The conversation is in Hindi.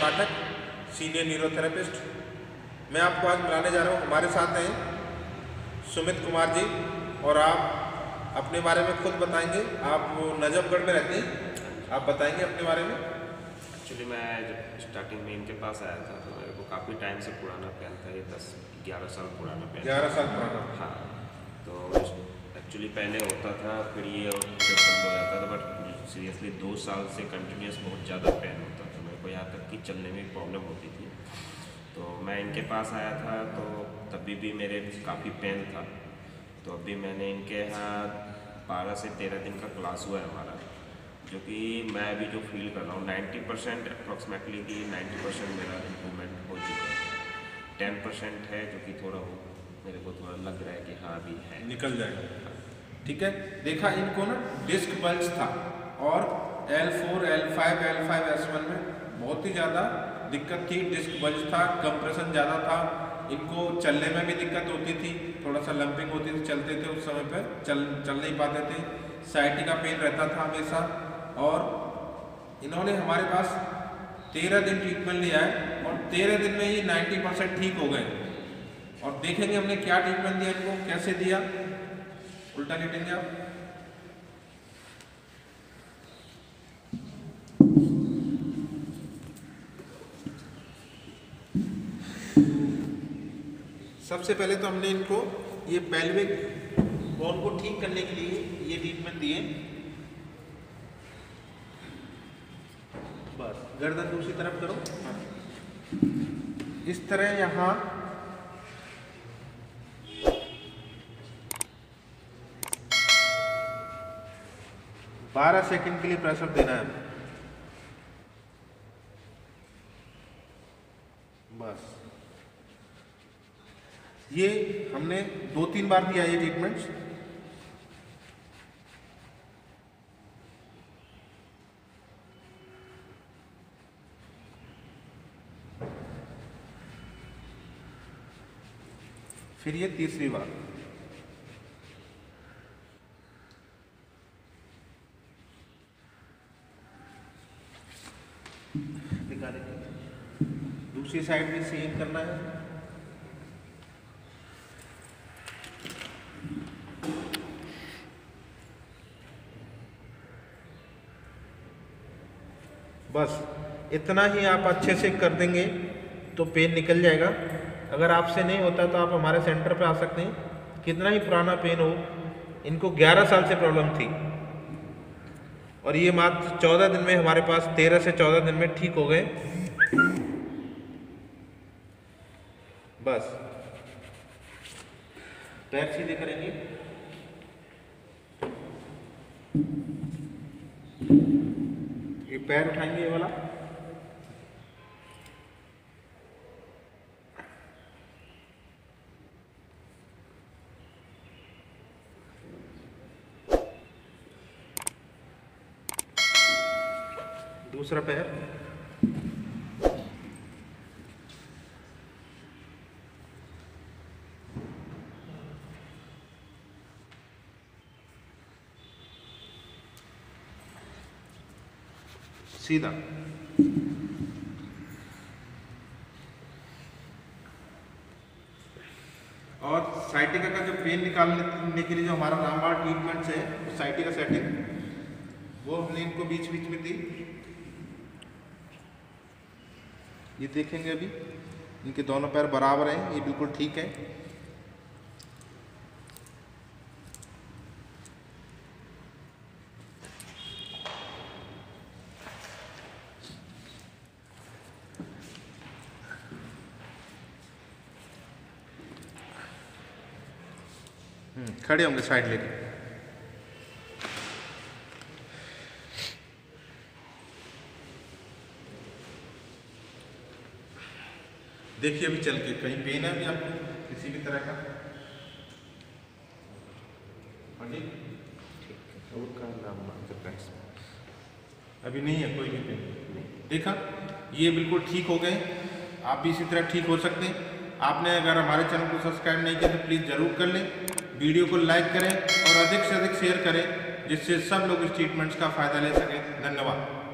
पाठक, सीनियर न्यूरोथेरेपिस्ट। मैं आपको आज मिलाने जा रहा हूँ, हमारे साथ हैं सुमित कुमार जी, और आप अपने बारे में खुद बताएंगे। आप नजफगढ़ में रहते हैं, आप बताएंगे अपने बारे में। एक्चुअली मैं जब स्टार्टिंग में इनके पास आया था तो मेरे को काफ़ी टाइम से पुराना पेन था, ये 10-11 साल पुराना पेन। 11 साल पुराना? हाँ। तो एक्चुअली पहले होता था, फिर ये जब बंद हो जाता था, बट सीरियसली 2 साल से कंटिन्यूस बहुत ज़्यादा पेन होता था मेरे को, यहाँ तक कि चलने में प्रॉब्लम होती थी। तो मैं इनके पास आया था तो तभी भी मेरे काफ़ी पेन था। तो अभी मैंने इनके यहाँ 12 से 13 दिन का क्लास हुआ है हमारा, जो कि मैं अभी जो फील कर रहा हूँ 90% अप्रॉक्सीमेटली कि 90% मेरा इम्प्रूवमेंट हो चुका है। 10% है जो कि थोड़ा वो मेरे को थोड़ा लग रहा है कि हाँ अभी है, निकल जाएगा। ठीक है, देखा इनको ना डिस्क बल्ज था और L4, L5, L5S1 में बहुत ही ज़्यादा दिक्कत थी। डिस्क बल्ज था, कंप्रेशन ज़्यादा था, इनको चलने में भी दिक्कत होती थी, थोड़ा सा लंपिंग होती थी, चलते थे उस समय पर चल नहीं पाते थे, साइटिका पेन रहता था हमेशा। और इन्होंने हमारे पास 13 दिन ट्रीटमेंट लिया है और 13 दिन में ये 90% ठीक हो गए। और देखेंगे हमने क्या ट्रीटमेंट दिया इनको, कैसे दिया। उल्टा लेटेंगे आप। सबसे पहले तो हमने इनको ये पेल्विक बोन को ठीक करने के लिए ये ट्रीटमेंट दिए। बस गर्दन दूसरी तरफ करो, इस तरह यहाँ 12 सेकंड के लिए प्रेशर देना है। बस ये हमने 2-3 बार दिया ये ट्रीटमेंट्स। फिर ये तीसरी बार। निकालेंगे, दूसरी साइड भी सेम करना है। बस इतना ही आप अच्छे से कर देंगे तो पेन निकल जाएगा। अगर आपसे नहीं होता तो आप हमारे सेंटर पे आ सकते हैं। कितना ही पुराना पेन हो, इनको 11 साल से प्रॉब्लम थी और ये मात्र 14 दिन में हमारे पास 13 से 14 दिन में ठीक हो गए। बस पैर सीधे करेंगे, ये पैर उठाएंगे, ये वाला। दूसरा पैर, सीधा। और साइटिका का जो पेन निकालने के लिए जो हमारा रामबाण ट्रीटमेंट्स है, साइटिका सेटिंग, वो हमने इनको बीच बीच में दी। ये देखेंगे अभी इनके दोनों पैर बराबर हैं, ये बिल्कुल ठीक है। खड़े होंगे साइड लेके। देखिए अभी चल के, कहीं पेन है अभी आपको किसी भी तरह का? अभी नहीं है कोई भी पेन। देखा, ये बिल्कुल ठीक हो गए। आप भी इसी तरह ठीक हो सकते हैं। आपने अगर हमारे चैनल को सब्सक्राइब नहीं किया तो प्लीज़ ज़रूर कर लें। वीडियो को लाइक करें और अधिक से अधिक शेयर करें, जिससे सब लोग इस ट्रीटमेंट्स का फ़ायदा ले सकें। धन्यवाद।